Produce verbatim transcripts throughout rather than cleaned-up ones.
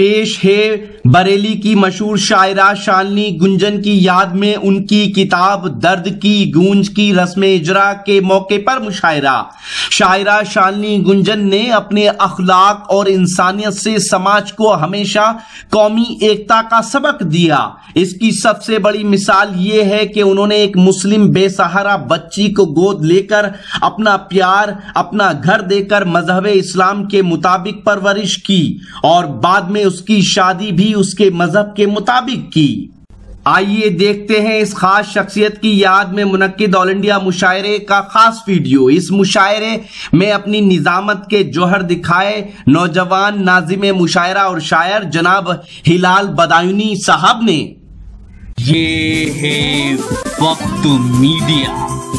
पेश है बरेली की मशहूर शायरा शालिनी गुंजन की याद में उनकी किताब दर्द की गूंज की रस्म इजरा के मौके पर मुशायरा। शायरा शालिनी गुंजन ने अपने अखलाक और इंसानियत से समाज को हमेशा कौमी एकता का सबक दिया। इसकी सबसे बड़ी मिसाल ये है कि उन्होंने एक मुस्लिम बेसहारा बच्ची को गोद लेकर अपना प्यार अपना घर देकर मजहब इस्लाम के मुताबिक परवरिश की और बाद में उसकी शादी भी उसके मजहब के मुताबिक की। आइए देखते हैं इस खास शख्सियत की याद में मुनक्किद ऑल इंडिया मुशायरे का खास वीडियो। इस मुशायरे में अपनी निजामत के जौहर दिखाए नौजवान नाजिम मुशायरा और शायर जनाब हिलाल बदायूनी साहब ने। ये है वक्त मीडिया।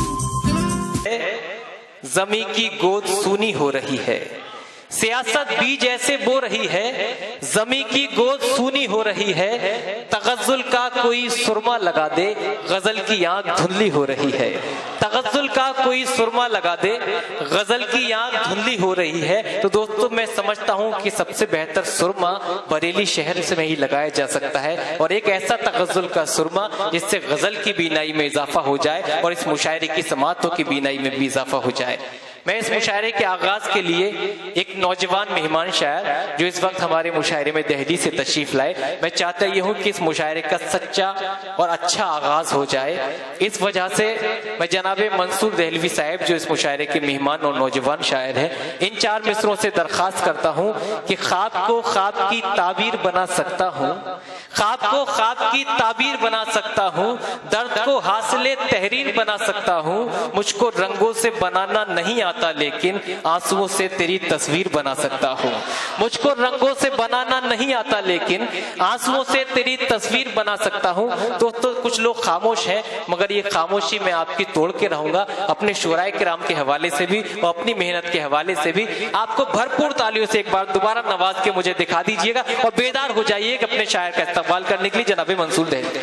जमी की गोद सूनी हो रही है, सियासत बीज ऐसे बो रही है, जमी की गोद सूनी हो रही है, तगज़्ज़ुल का कोई सुरमा लगा दे, गजल की आंख धुंधली हो रही है। तगज़्ज़ुल का कोई सुरमा लगा दे, गजल की आंख धुंधली हो रही है। तो दोस्तों मैं समझता हूं कि सबसे बेहतर सुरमा बरेली शहर से में ही लगाया जा सकता है और एक ऐसा तगज़्ज़ुल का सुरमा जिससे गजल की बीनाई में इजाफा हो जाए और इस मुशायरे की समातों की बीनाई में भी इजाफा हो जाए। मैं इस मुशायरे के आगाज के लिए एक नौजवान मेहमान शायर जो इस वक्त हमारे मुशायरे में दिल्ली से तशरीफ लाए, मैं चाहता ये हूँ कि इस मुशायरे का सच्चा और अच्छा आगाज हो जाए। इस वजह से मैं जनाबे मंसूर दहलवी साहब जो इस मुशायरे के मेहमान और नौजवान शायर हैं, इन चार मिसरों से दरख्वास्त करता हूँ कि ख्वाब को ख्वाब की ताबीर बना सकता हूँ, ख्वाब को ख्वाब की ताबीर बना सकता हूँ, दर्द को हासिले तहरीर बना सकता हूँ, मुझको रंगों से बनाना नहीं आता लेकिन आंसुओं से तेरी तस्वीर बना सकता हूँ। मुझको रंगों से बनाना नहीं आता लेकिन आंसुओं से तेरी तस्वीर बना सकता हूँ। दोस्तों कुछ लोग खामोश हैं मगर ये खामोशी मैं आपकी तोड़ के रहूंगा अपने शुराए किराम के हवाले से भी और अपनी मेहनत के हवाले से भी। आपको भरपूर तालियों से एक बार दोबारा नवाज के मुझे दिखा दीजिएगा और बेदार हो जाइए कि अपने शायर का इस्तकबाल करने के लिए जनाबे मंसूर दहलवी।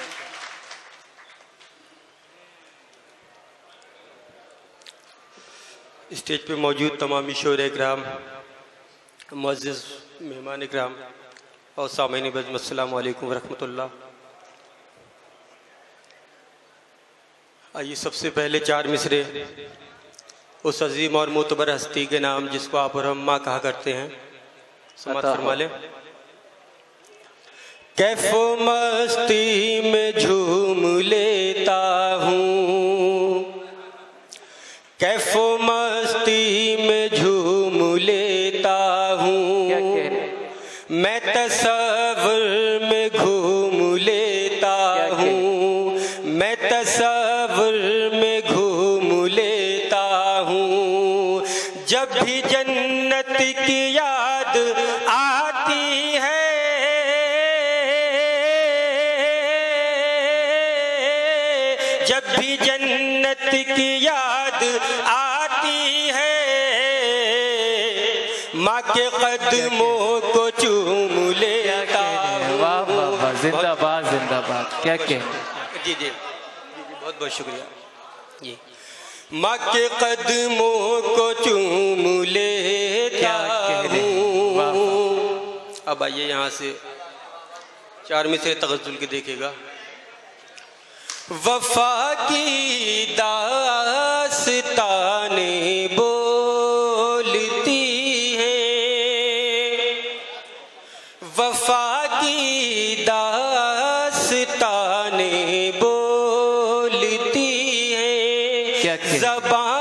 स्टेज पे मौजूद तमाम शोर इकराम, मुअज़्ज़िज़ मेहमान इकराम और सामईन बज़्म, अस्सलामु अलैकुम वरहमतुल्लाह। आइए सबसे पहले चार मिसरे उस अजीम और मोतबर हस्ती के नाम जिसको आप और हम माँ कहा करते हैं, समात फरमा लें। कैफो मस्ती में झूम लेता हूँ, कैफो मस्ती में झूम लेता हूँ, मैं तसव्वुर में घूम लेता हूँ, मैं तसव्वुर में घूम लेता हूँ। जब भी जन्नत की याद आती है, जब भी जन्नत की याद आती है, माँ के कदमों को चूम लेता हूँ। वाह वाह वाह, जिंदाबाद जिंदाबाद। क्या कह जी जी बहुत बहुत शुक्रिया जी। माँ के कदमों को चूम लेता हूँ। अब आइए यहाँ से चार में से तगज़्ज़ुल के देखेगा। वफा की दास्ताने बोलती है, वफा की दास्ताने बोलती है, ज़बां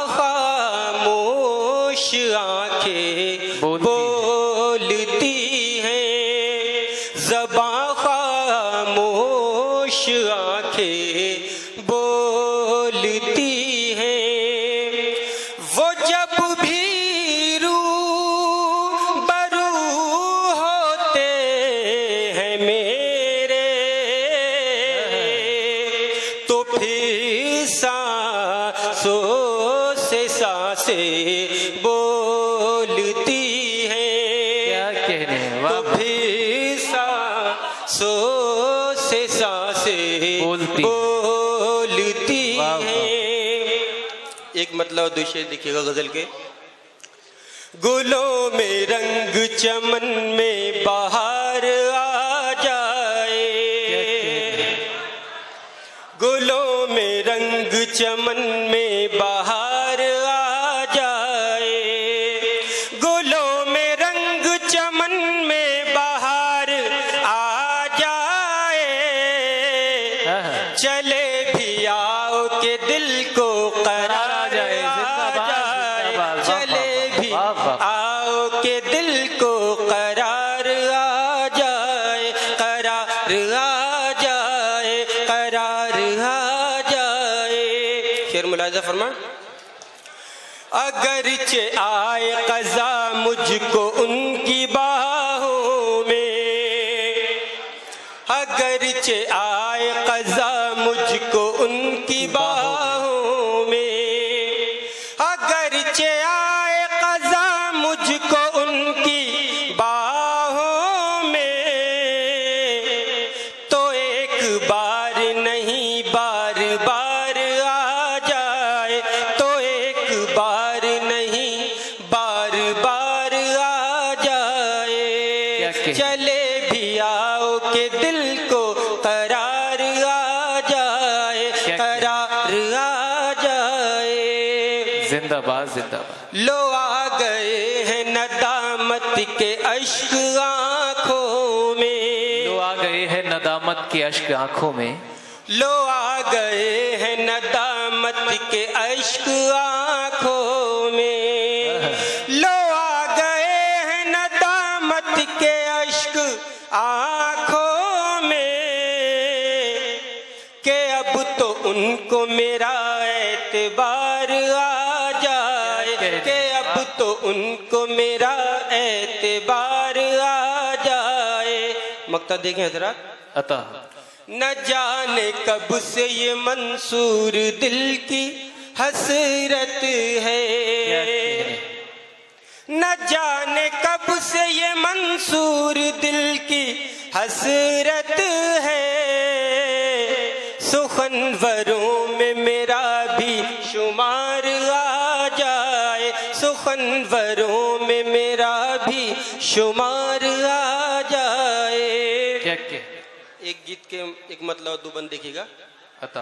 खामोश आंखें बोलती हैं, ज़बां खामोश आंखें बोलती हैं। वो जब भी रूबरू होते हैं मेरे, तो फिर सांसों से सांसें बोलती हैं। क्या कहने हैं, तो फिर सांसों से सांसें बोलती बोलती हैं। एक मतलब दूसरे देखिएगा गजल के। गुलों में रंग चमन में बहार चमन में बाहर आ जाए, चले भी आओ के दिल को करार आ जाए, चले भी आओ के दिल को करार आ जाए, करार आ जाए, करार आ जाए। शेर मुलाजा फरमा। अगरचे आए क़ज़ा मुझको उनकी बाहों में, अगरचे आए क़ज़ा मुझको उनकी बाहों में, अगरचे आए क़ज़ा मुझको उनकी बाहों में, तो एक बार नहीं बार बार आ जाए, तो एक बार नहीं बार बार आ जाए, चले भी आओ के दिल को करार आ जाए, करार आ जाए। जिंदाबाद जिंदाबाद। लो आ गए हैं नदामत के अश्क आंखों में, लो आ गए हैं नदामत के अश्क आंखों में, लो आ गए हैं नदामत के अश्क आंखों में, लो आ गए हैं नदामत के अश्क आंखों में, के अब तो उनको मेरा एतबार आ जाए, के अब तो उनको मेरा एतबार आ जाए। मक्ता देखें हज़रात। अता न जाने कब से ये मंसूर दिल की हसरत है, न जाने कब से ये मंसूर दिल की हसरत है, सुखनवरों में मेरा भी शुमार आ जाए, सुखनवरों में मेरा भी शुमार आ जाए। क्या क्या एक गीत के एक मतलब दो बंद देखिएगा। अता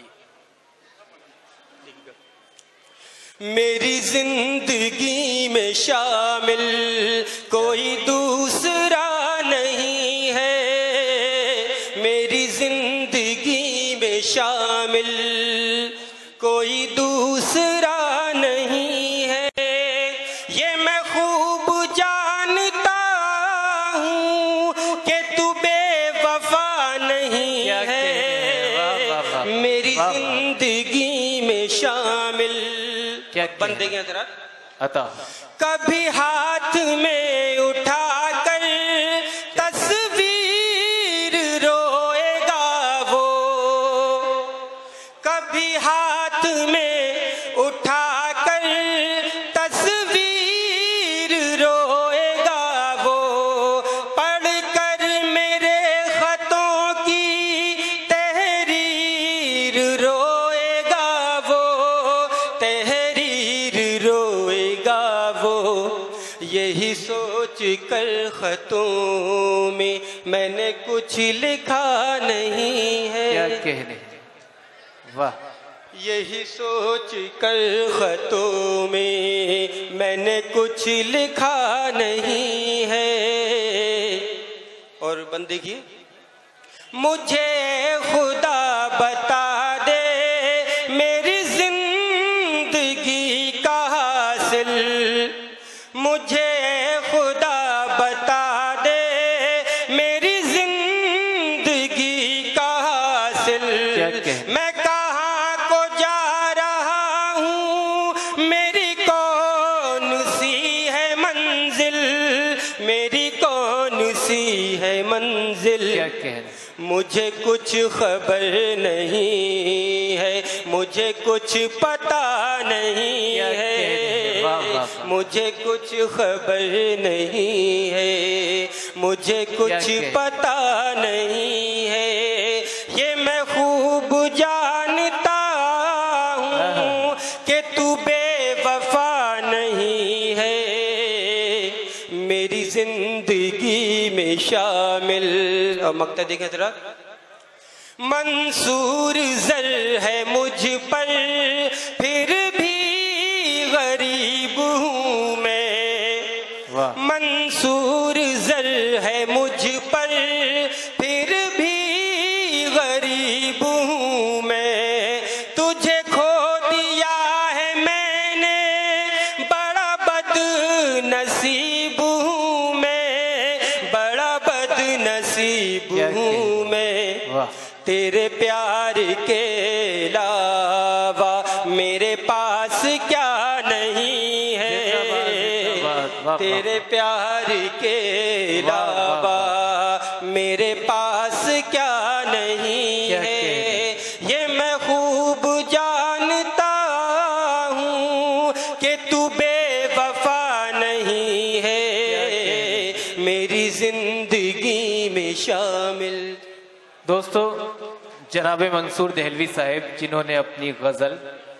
मेरी जिंदगी में शामिल कोई दूसरा नहीं है, मेरी जिंदगी में शामिल कोई दूसरा नहीं है, ये मैं खूब जानता हूँ कि तू बेवफा नहीं है, मेरी जिंदगी में शामिल। क्या बंद देंगे जरा। अता कभी हाथ में उठा कर तस्वीर रोएगा वो, कभी हाथ में उठा कर तस्वीर रोएगा वो, पढ़ कर मेरे खतों की तहरीर रोएगा वो, तहरीर रोएगा वो, यही सोच कर खतों में मैंने कुछ लिखा नहीं है। क्या कहने, वाह। यही सोच कर खतों में मैंने कुछ लिखा नहीं है। और बंदे की मुझे खुदा बता दे मेरी जिंदगी का हासिल, मुझे खुदा बता दे मेरी जिंदगी का हासिल, मैं कहाँ को जा रहा हूँ, मेरी कौन सी है मंजिल, मेरी कौन सी है मंजिल। क्या कहना, मुझे कुछ खबर नहीं है, मुझे कुछ पता नहीं है, मुझे कुछ खबर नहीं है, मुझे कुछ पता नहीं है, ये मैं खूब जानता हूँ कि तू बेवफा नहीं है, मेरी जिंदगी में शामिल। और मक्ता देखें जरा। मंसूर जर है मुझ पर फिर भी गरीब हूँ मैं, मंसूर नजर है मुझ पर, फिर भी गरीब हूँ मैं, तुझे खो दिया है मैंने, बड़ा बदनसीब हूँ मैं, बड़ा बदनसीब हूँ मैं। तेरे प्यार के अलावा मेरे पास क्या नहीं है, तेरे प्यार के अलावा मेरे पास क्या नहीं है। ये मैं खूब जानता हूँ कि तू बेवफा नहीं है, मेरी जिंदगी में शामिल। दोस्तों, जनाब मंसूर देहलवी साहब जिन्होंने अपनी गज़ल